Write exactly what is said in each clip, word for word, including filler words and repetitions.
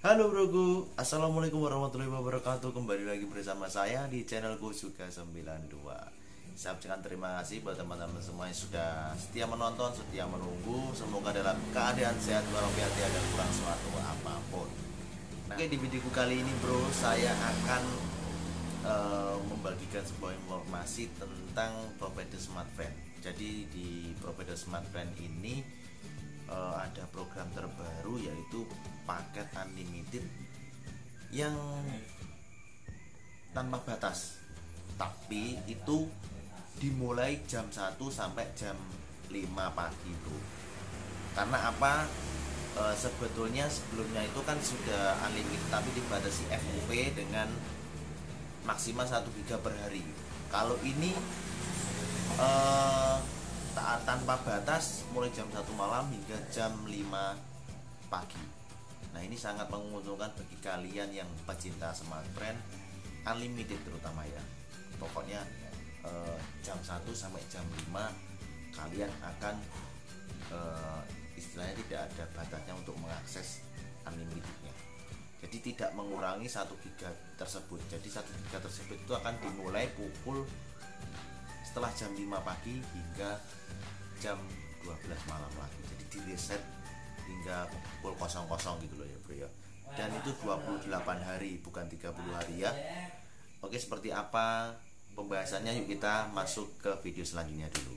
Halo broku, assalamualaikum warahmatullahi wabarakatuh. Kembali lagi bersama saya di channelku Suga sembilan dua. Saya ucapkan terima kasih buat teman-teman semua yang sudah setia menonton, setia menunggu. Semoga dalam keadaan sehat walafiat tiada kurang suatu apapun. Nah, oke, di videoku kali ini bro, saya akan uh, membagikan sebuah informasi tentang provider smartphone. Jadi di provider smartphone ini Uh, ada program terbaru yaitu paket unlimited yang tanpa batas, tapi itu dimulai jam satu sampai jam lima pagi bro. Karena apa? Uh, sebetulnya sebelumnya itu kan sudah unlimited tapi dibatasi F U P dengan maksimal satu giga per hari. Kalau ini uh, taat tanpa batas mulai jam satu malam hingga jam lima pagi. Nah, ini sangat menguntungkan bagi kalian yang pecinta smartphone unlimited terutama ya. Pokoknya eh, jam satu sampai jam lima kalian akan eh, istilahnya tidak ada batasnya untuk mengakses unlimitednya. Jadi tidak mengurangi satu giga tersebut. Jadi satu giga tersebut itu akan dimulai pukul setelah jam lima pagi hingga jam dua belas malam lagi. Jadi di reset hingga pukul kosong kosong gitu loh ya bro ya. Dan itu dua puluh delapan hari bukan tiga puluh hari ya. Oke, seperti apa pembahasannya, yuk kita masuk ke video selanjutnya dulu.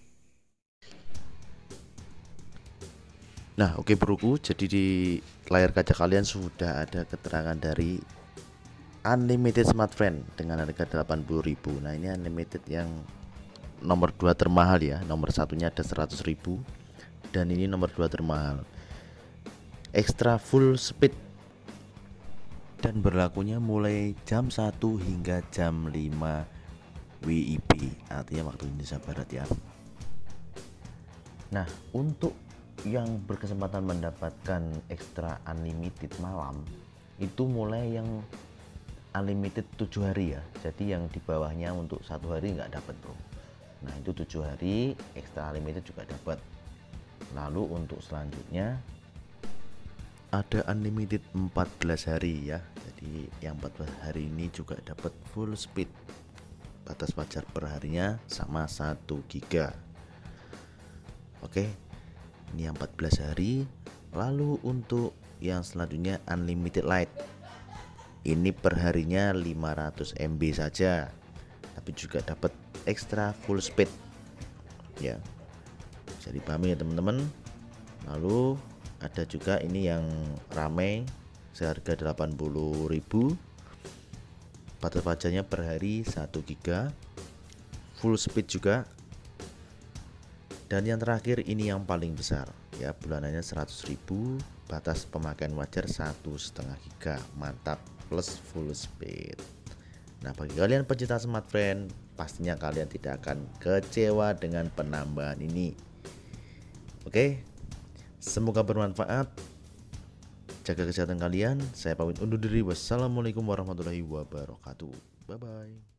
Nah, oke broku, jadi di layar kaca kalian sudah ada keterangan dari unlimited smartphone dengan harga delapan puluh ribu. Nah, ini unlimited yang nomor dua termahal ya. Nomor satunya ada seratus ribu dan ini nomor dua termahal. Extra full speed dan berlakunya mulai jam satu hingga jam lima W I B, artinya waktu Indonesia Barat ya. Nah, untuk yang berkesempatan mendapatkan extra unlimited malam itu mulai yang unlimited tujuh hari ya. Jadi yang di bawahnya untuk satu hari nggak dapat bro. Nah, itu tujuh hari extra unlimited juga dapat. Lalu untuk selanjutnya ada unlimited empat belas hari ya. Jadi yang empat belas hari ini juga dapat full speed. Batas wajar per harinya sama satu giga. Oke. Ini yang empat belas hari. Lalu untuk yang selanjutnya unlimited light. Ini perharinya lima ratus M B saja, tapi juga dapat extra full speed ya, bisa dipahami ya teman-teman. Lalu ada juga ini yang ramai seharga delapan puluh ribu, batas wajarnya per hari satu giga, full speed juga. Dan yang terakhir ini yang paling besar ya, bulanannya seratus ribu, batas pemakaian wajar satu setengah giga, mantap, plus full speed. Nah, bagi kalian pecinta smartphone, pastinya kalian tidak akan kecewa dengan penambahan ini. Oke, semoga bermanfaat. Jaga kesehatan kalian. Saya pamit undur diri. Wassalamualaikum warahmatullahi wabarakatuh. Bye bye.